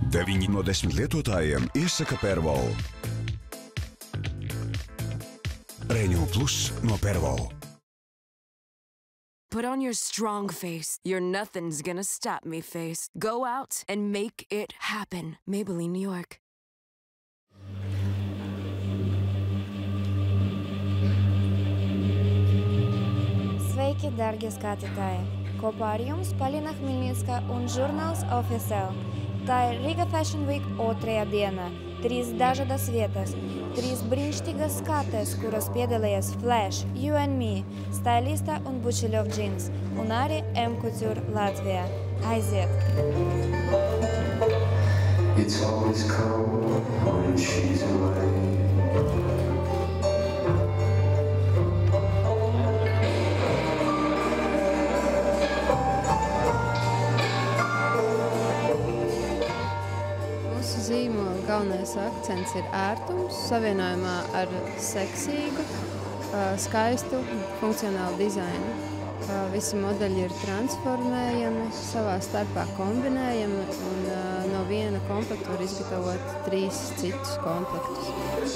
90 lietotājiem iesaka Pervol. Renew Plus no Pervol. Put on your strong face. Your nothing's gonna stop me face. Go out and make it happen. Maybelline, New York. Sveiki, darbie skatītāji! Kopā ar jums Polina Khmelnytska un žurnāls Official. Tā ir Riga Fashion Week otrajā dienā. 3 dažādas vietas, 3 brīnišķīgas skates, kuros piedalījās Flash, You and Me, Stylista un Bučeļov Jeans, un arī M Couture Latvijā. Aiziet! It's always cold when she's away. Zīmola galvenais akcents ir ērtums, savienojumā ar seksīgu, skaistu, funkcionālu dizainu. Visi modeļi ir transformējami, savā starpā kombinējami, un no viena komplekta var izgatavot 3 citus komplektus.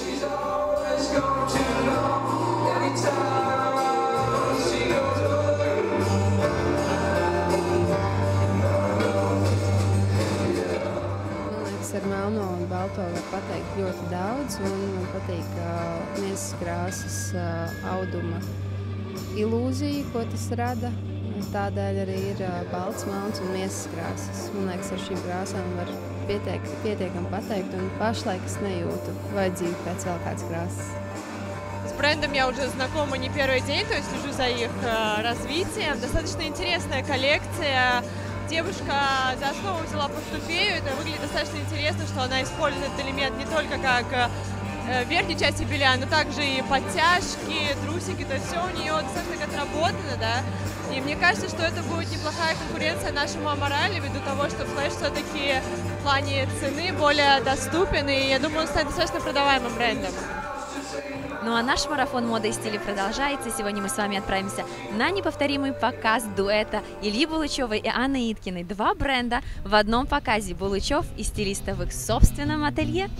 Ar melno un balto var pateikt ļoti daudz, un man patīk miesas krāsas auduma ilūzija, ko tas rada. Tādēļ arī ir balts, melns un miesas krāsas. Man liekas, ar šīm krāsām var pietiekami pateikt, un pašlaik es nejūtu vajadzību pēc vēl kādas красas. С брендом я уже знакома не первый день, то есть слежу за их развитием. Достаточно интересная коллекция. Девушка за основу взяла портупею. Это выглядит достаточно интересно, что она использует этот элемент не только как в верхней части белья, но также и подтяжки, трусики. То есть все у нее достаточно отработано, да. И мне кажется, что это будет неплохая конкуренция нашему Аморали, ввиду того, что Flash все-таки в плане цены более доступен, и я думаю, он станет достаточно продаваемым брендом. Ну а наш марафон моды и стиля продолжается. Сегодня мы с вами отправимся на неповторимый показ дуэта Ильи Булычева и Анны Иткиной. 2 бренда в одном показе. Булычев и стилиста в их собственном ателье.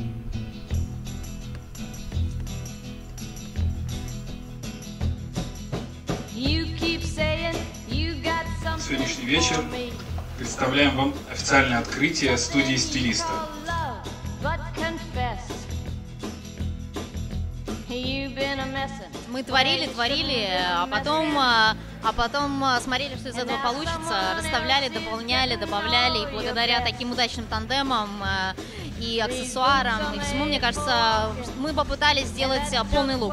Сегодняшний вечер представляем вам официальное открытие студии стилиста. Мы творили, а потом смотрели, что из этого получится, расставляли, дополняли, добавляли, и благодаря таким удачным тандемам и аксессуарам, и всему, мне кажется, мы попытались сделать полный лук.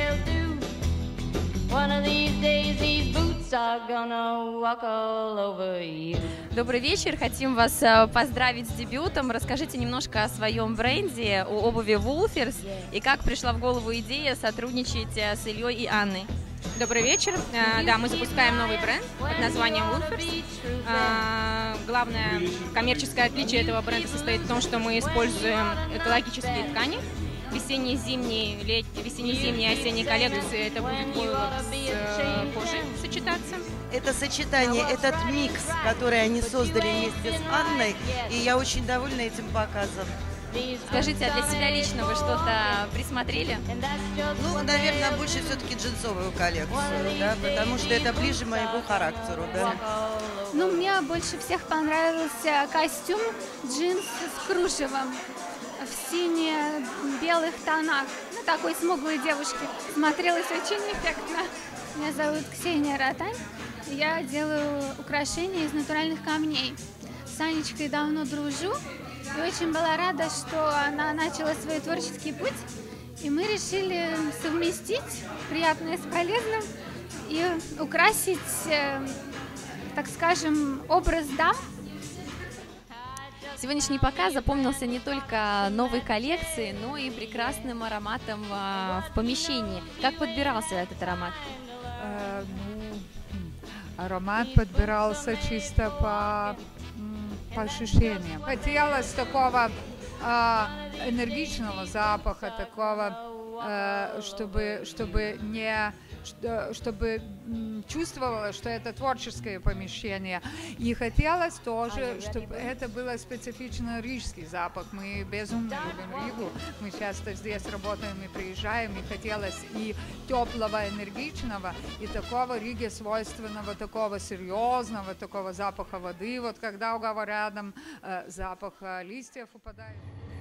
Добрый вечер, хотим вас поздравить с дебютом. Расскажите немножко о своем бренде, о обуви Wolfers, и как пришла в голову идея сотрудничать с Ильей и Анной. Добрый вечер. Да, мы запускаем новый бренд под названием Wolfers. Главное коммерческое отличие этого бренда состоит в том, что мы используем экологические ткани. Весенне-зимней, осенней коллекции это будет с кожей сочетаться. Это сочетание, этот микс, который они создали вместе с Анной, и я очень довольна этим показом. Скажите, а для себя лично вы что-то присмотрели? Ну, наверное, больше все-таки джинсовую коллекцию, да, потому что это ближе моему характеру, да. Ну, мне больше всех понравился костюм джинс с кружевом в сине-белых тонах, на такой смуглой девушке. Смотрелось очень эффектно. Меня зовут Ксения Ротань. Я делаю украшения из натуральных камней. С Анечкой давно дружу и очень была рада, что она начала свой творческий путь. И мы решили совместить приятное с полезным и украсить, так скажем, образ дам. Сегодняшний показ запомнился не только новой коллекцией, но и прекрасным ароматом в помещении. Как подбирался этот аромат? Аромат подбирался чисто по ощущениям. Хотелось такого энергичного запаха, такого, чтобы не чтобы чувствовала, что это творческое помещение. И хотелось тоже, чтобы это было специфично рижский запах. Мы безумно любим Ригу. Мы часто здесь работаем и приезжаем, и хотелось и теплого, энергичного, и такого Риге свойственного, такого серьезного, такого запаха воды. Вот когда рядом запах листьев упадает.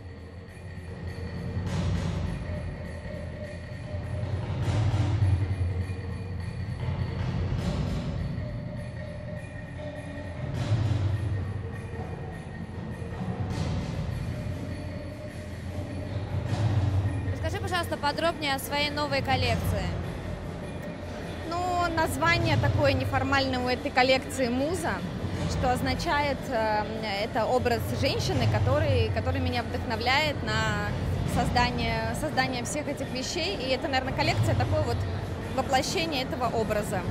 Расскажи, пожалуйста, подробнее о своей новой коллекции. Ну, название такое неформальное у этой коллекции «Муза», что означает, это образ женщины, который меня вдохновляет на создание всех этих вещей. И это, наверное, коллекция такое вот воплощение этого образа.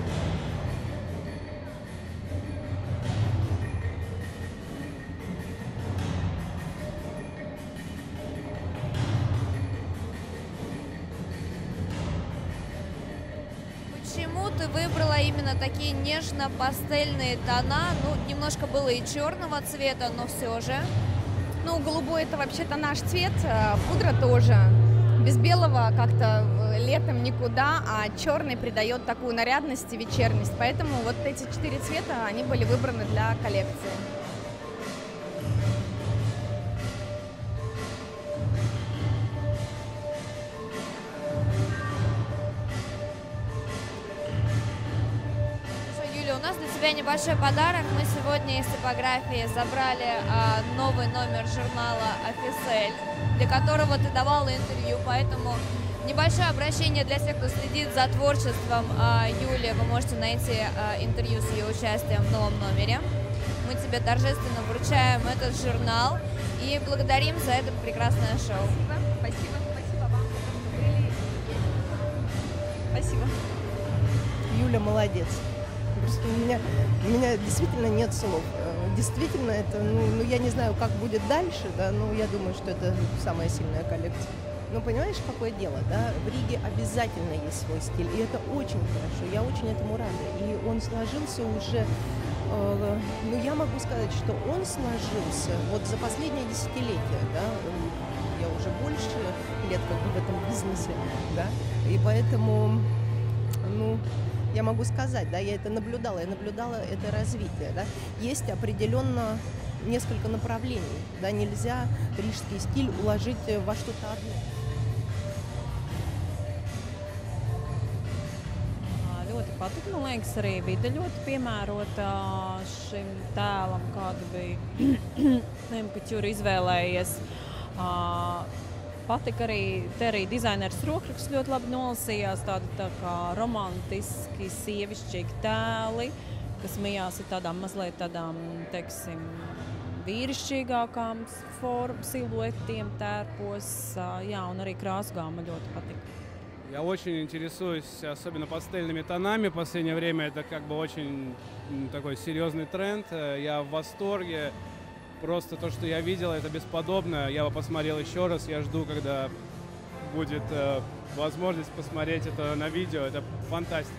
Почему ты выбрала именно такие нежно-пастельные тона? Ну, немножко было и черного цвета, но все же. Ну, голубой — это вообще-то наш цвет, пудра тоже. Без белого как-то летом никуда, а черный придает такую нарядность и вечерность. Поэтому вот эти 4 цвета, они были выбраны для коллекции. У нас для тебя небольшой подарок. Мы сегодня из типографии забрали новый номер журнала «Офисель», для которого ты давала интервью, поэтому небольшое обращение для тех, кто следит за творчеством Юли. Вы можете найти интервью с ее участием в новом номере. Мы тебе торжественно вручаем этот журнал и благодарим за это прекрасное шоу. Спасибо, спасибо вам. Спасибо. Юля молодец. Просто у меня действительно нет слов. Действительно, это, ну, я не знаю, как будет дальше, да, но я думаю, что это самая сильная коллекция. Но понимаешь, какое дело, да? В Риге обязательно есть свой стиль, и это очень хорошо. Я очень этому рада. И он сложился уже, ну, я могу сказать, что он сложился вот за последнее десятилетие, да. Я уже больше лет как бы в этом бизнесе, да, и поэтому, ну, я могу сказать, да, я наблюдала это развитие, да. Есть определенно несколько направлений, да, нельзя рижский стиль уложить во что-то одно. Ļoti patika, man liekas, arī vide ļoti piemērota šim tēlam, kādu bija Couture izvēlējies. Patika arī dizainers rokraksts ļoti labi nolasījās, tādi tā kā romantiski, sievišķīgi tēli, kas mijās ar tādām mazliet tādām, teiksim, vīrišķīgākām siluetiem, tērpos, jā, un arī krāsu gāma ļoti patika. Я очень интересуюсь, особенно пастельными тонами. В последнее время это как бы очень такой серьезный тренд. Я в восторге. Просто то, что я видел, это бесподобно. Я бы посмотрел еще раз. Я жду, когда будет возможность посмотреть это на видео. Это фантастика.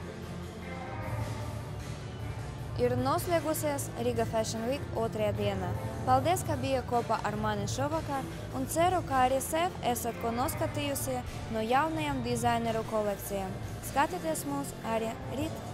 Ir noslēgusies Riga Fashion Week 2. diena. Paldies, ka bija kopā ar mani šovakar, un ceru, ka arī sev esat ko noskatījusi no jaunajām dizaineru kolekcijām. Skatieties mūs arī rīt!